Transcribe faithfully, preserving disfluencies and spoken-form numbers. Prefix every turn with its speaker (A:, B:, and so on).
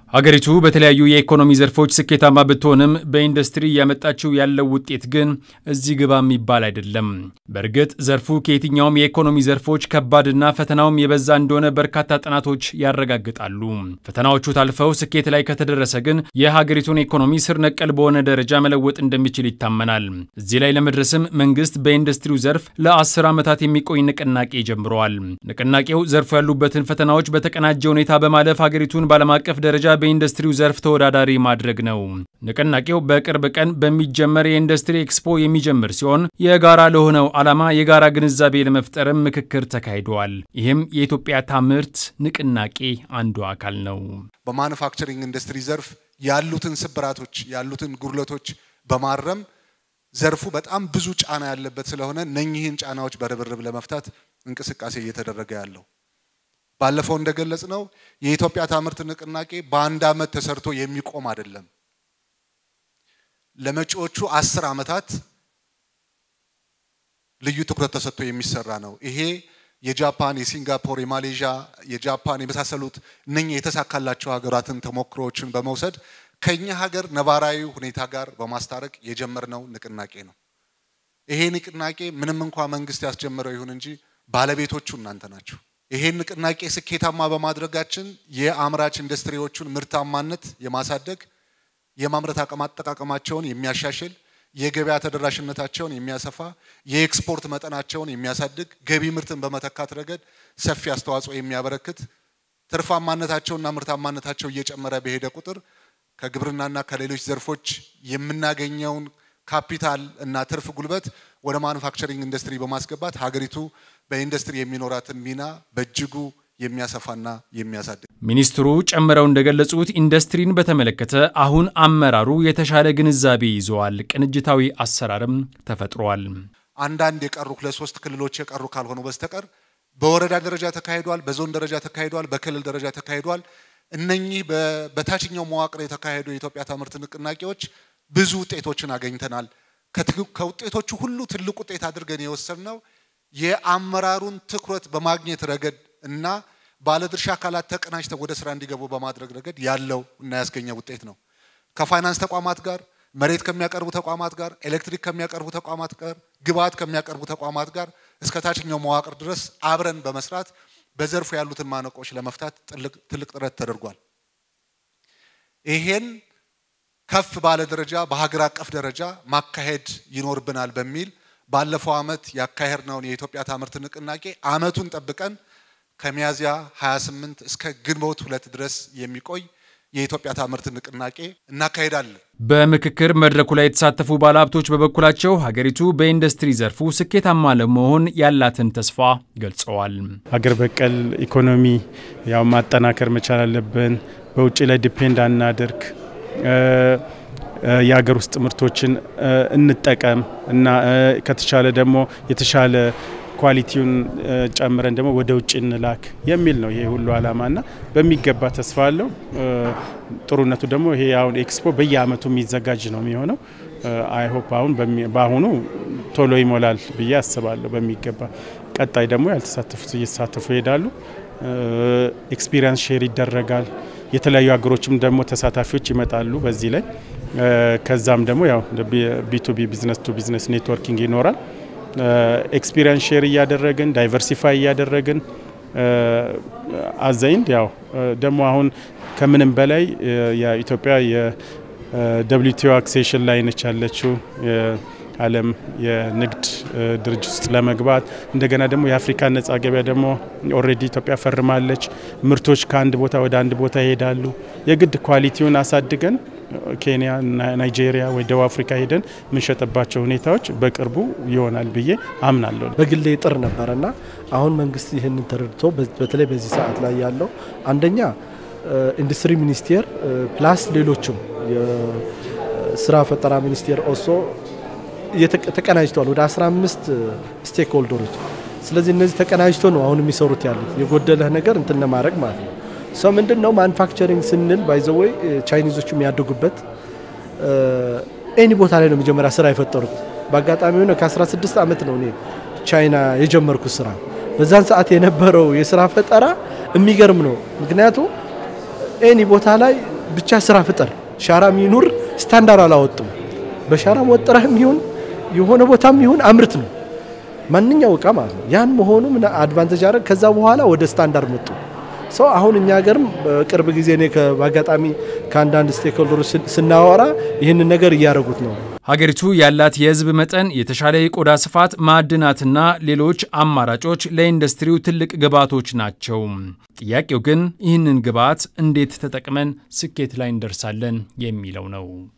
A: ሀገሪቱ በተለያዩ የኢኮኖሚ ዘርፎች ስኬታማ ብትሆንም በኢንዱስትሪ ያመጣችው ያለው ውጤት ግን እዚህ ግባ የሚባል አይደለም። በርግጥ ዘርፉ ከየትኛውም የኢኮኖሚ ዘርፎች ከባድና ፈተናውም የበዛ እንደሆነ በርካታ ጥናቶች ያረጋግጣሉ። ፈተናዎቹ ታልፈው ስኬት ላይ ከተደረሰ ግን የሀገሪቱን ኢኮኖሚ ስር ነቀል በሆነ ደረጃ መለወጥ እንደሚችል ይታመናል። እዚህ ላይ ለመድረስም መንግስት በኢንዱስትሪው ዘርፍ ለአስር ዓመታት የሚቆይ ንቅናቄ ጀምሯል። ንቅናቄው ዘርፉ ያሉበትን ፈተናዎች በተቀናጀ ሁኔታ በማለፍ ሀገሪቱን ባለም አቀፍ ደረጃ በኢንዱስትሪው ዘርፍ ተወዳዳሪ ማድረግ ነው። ንቅናቄው በቅርብ ቀን በሚጀመር የኢንዱስትሪ ኤክስፖ የሚጀምር ሲሆን የጋራ ለሆነው ዓላማ የጋራ ግንዛቤ ለመፍጠርም ምክክር ተካሂዷል። ይህም የኢትዮጵያ ታምርት ንቅናቄ አንዱ አካል ነው።
B: በማኑፋክቸሪንግ ኢንዱስትሪ ዘርፍ ያሉትን ስብራቶች ያሉትን ጉድለቶች በማረም ዘርፉ በጣም ብዙ ጫና ያለበት ስለሆነ እነኚህን ጫናዎች በርብርብ ለመፍታት እንቅስቃሴ እየተደረገ ያለው ባለፈው እንደገለጽነው የኢትዮጵያ ታምርት ንቅናቄ በአንድ አመት ተሰርቶ የሚቆም አይደለም። ለመጪዎቹ አስር ዓመታት ልዩ ትኩረት ተሰጥቶ የሚሰራ ነው። ይሄ የጃፓን፣ የሲንጋፖር፣ የማሌዥያ፣ የጃፓን የመሳሰሉት እነኚህ የተሳካላቸው ሀገራትን ተሞክሮዎችን በመውሰድ ከኛ ሀገር ነባራዊ ሁኔታ ጋር በማስታረቅ የጀመርነው ንቅናቄ ነው። ይሄ ንቅናቄ ምንም እንኳን መንግስት ያስጀመረው ይሁን እንጂ ባለቤቶቹ እናንተ ናችሁ። ይሄን ንቅናቄ ስኬታማ በማድረጋችን የአምራች ኢንዱስትሪዎቹን ምርታማነት የማሳደግ የማምረት አቅም አጠቃቀማቸውን የሚያሻሽል የገበያ ተደራሽነታቸውን የሚያሰፋ የኤክስፖርት መጠናቸውን የሚያሳድግ ገቢ ምርትን በመተካት ረገድ ሰፊ አስተዋጽኦ የሚያበረክት ትርፋማነታቸውና ምርታማነታቸው እየጨመረ በሄደ ቁጥር ከግብርናና ከሌሎች ዘርፎች የምናገኘውን ካፒታል እና ትርፍ ጉልበት ወደ ማኑፋክቸሪንግ ኢንዱስትሪ በማስገባት ሀገሪቱ በኢንዱስትሪ የሚኖራትን ሚና በእጅጉ የሚያሰፋና የሚያሳድግ
A: ሚኒስትሩ ጨምረው እንደገለጹት ኢንዱስትሪን በተመለከተ አሁን አመራሩ የተሻለ ግንዛቤ ይዟል። ቅንጅታዊ አሰራርም ተፈጥሯል።
B: አንዳንድ የቀሩ ለሶስት ክልሎች የቀሩ ካልሆኑ በስተቀር በወረዳ ደረጃ ተካሂዷል፣ በዞን ደረጃ ተካሂዷል፣ በክልል ደረጃ ተካሂዷል። እነኚህ በታችኛው መዋቅር የተካሄዱ የኢትዮጵያ ታምርት ንቅናቄዎች ብዙ ውጤቶችን አገኝተናል። ከውጤቶቹ ሁሉ ትልቁ ውጤት አድርገን የወሰድነው የአመራሩን ትኩረት በማግኘት ረገድ እና ባለድርሻ አካላት ተቀናጅተው ወደ ስራ እንዲገቡ በማድረግ ረገድ ያለው እና ያስገኘው ውጤት ነው። ከፋይናንስ ተቋማት ጋር፣ መሬት ከሚያቀርቡ ተቋማት ጋር፣ ኤሌክትሪክ ከሚያቀርቡ ተቋማት ጋር፣ ግብአት ከሚያቀርቡ ተቋማት ጋር እስከ ታችኛው መዋቅር ድረስ አብረን በመስራት በዘርፉ ያሉትን ማነቆች ለመፍታት ትልቅ ጥረት ተደርጓል። ይሄን ከፍ ባለ ደረጃ በሀገር አቀፍ ደረጃ ማካሄድ ይኖርብናል በሚል ባለፈው አመት ያካሄድነው የኢትዮጵያ ታምርት ንቅናቄ አመቱን ጠብቀን ከሚያዚያ ሃያ ስምንት እስከ ግንቦት ሁለት ድረስ የሚቆይ የኢትዮጵያ ታምርት ንቅናቄ እናካሄዳለን።
A: በምክክር መድረኩ ላይ የተሳተፉ ባለሀብቶች በበኩላቸው ሀገሪቱ በኢንዱስትሪ ዘርፉ ስኬታማ ለመሆን ያላትን ተስፋ ገልጸዋል።
C: ሀገር በቀል ኢኮኖሚ ያው ማጠናከር መቻል አለብን። በውጭ ላይ ዲፔንድ አናድርግ። የሀገር ውስጥ ምርቶችን እንጠቀም እና ከተቻለ ደግሞ የተሻለ ኳሊቲውን ጨምረን ደግሞ ወደ ውጭ እንላክ የሚል ነው ይሄ ሁሉ አላማና በሚገባ ተስፋ አለው። ጥሩነቱ ደግሞ ይሄ አሁን ኤክስፖ በየአመቱ የሚዘጋጅ ነው የሚሆነው። አይ ሆፕ አሁን ባሁኑ ቶሎ ይሞላል ብዬ አስባለሁ። በሚገባ ቀጣይ ደግሞ ያልተሳተፉት እየተሳተፉ ይሄዳሉ። ኤክስፒሪየንስ ሼር ይደረጋል። የተለያዩ ሀገሮችም ደግሞ ተሳታፊዎች ይመጣሉ በዚህ ላይ። ከዛም ደግሞ ያው ቢ2ቢ ቢዝነስ ቱ ቢዝነስ ኔትወርኪንግ ይኖራል። ኤክስፒሪየንስ ሼር እያደረግን ዳይቨርሲፋይ እያደረግን አዘይንድ ያው ደግሞ አሁን ከምንም በላይ የኢትዮጵያ የደብሊውቲኦ አክሴሽን ላይ ነች ያለችው ዓለም የንግድ ድርጅት ውስጥ ለመግባት እንደገና ደግሞ የአፍሪካ ነጻ ገበያ ደግሞ ኦሬዲ ኢትዮጵያ ፈርማለች። ምርቶች ከአንድ ቦታ ወደ አንድ ቦታ ይሄዳሉ። የግድ ኳሊቲውን አሳድገን ኬንያ፣ ናይጄሪያ ወይ ደቡብ አፍሪካ ሄደን ምንሸጥባቸው ሁኔታዎች በቅርቡ ይሆናል ብዬ አምናለሁ።
D: በግሌ ጥር ነበርና አሁን መንግስት ይሄንን ተረድቶ በተለይ በዚህ ሰዓት ላይ ያለው አንደኛ ኢንዱስትሪ ሚኒስቴር ፕላስ ሌሎችም የስራ ፈጠራ ሚኒስቴር ኦሶ የተቀናጅቷል ወደ አስራ አምስት ስቴክ ሆልደሮች። ስለዚህ እነዚህ ተቀናጅቶ ነው አሁን የሚሰሩት ያሉት የጎደለ ነገር እንትን ለማድረግ ማለት ነው። ሰው ምንድነው ማኑፋክቸሪንግ ስንል ባይ ዘ ዌይ ቻይኒዞቹ የሚያደጉበት ኤኒ ቦታ ላይ ነው መጀመሪያ ስራ የፈጠሩት። በአጋጣሚ ሆነ ከ16 አመት ነው እኔ ቻይና የጀመርኩት ስራ። በዛን ሰዓት የነበረው የስራ ፈጠራ የሚገርም ነው። ምክንያቱም ኤኒ ቦታ ላይ ብቻ ስራ ፍጠር ሻራም ይኑር ስታንዳርድ አላወጡም በሻራም ወጥረህም ይሁን የሆነ ቦታም ይሁን አምርት ነው ማንኛው እቃ ማለት ነው ያን መሆኑ ምን አድቫንቴጅ አረ ከዛ በኋላ ወደ ስታንዳርድ መጡ ሶ አሁን እኛ ሀገርም ቅርብ ጊዜ ነው ከባጋጣሚ ካንዳንድ ስቴክሆልደሮች ስናወራ ይሄን ነገር ያያረጉት ነው
A: ሀገሪቱ ያላት የህዝብ መጠን የተሻለ የቆዳ ስፋት ማዕድናትና ሌሎች አማራጮች ለኢንዱስትሪው ትልቅ ግብዓቶች ናቸው ጥያቄው ግን ይህንን ግብዓት እንዴት ተጠቅመን ስኬት ላይ እንደርሳለን የሚለው ነው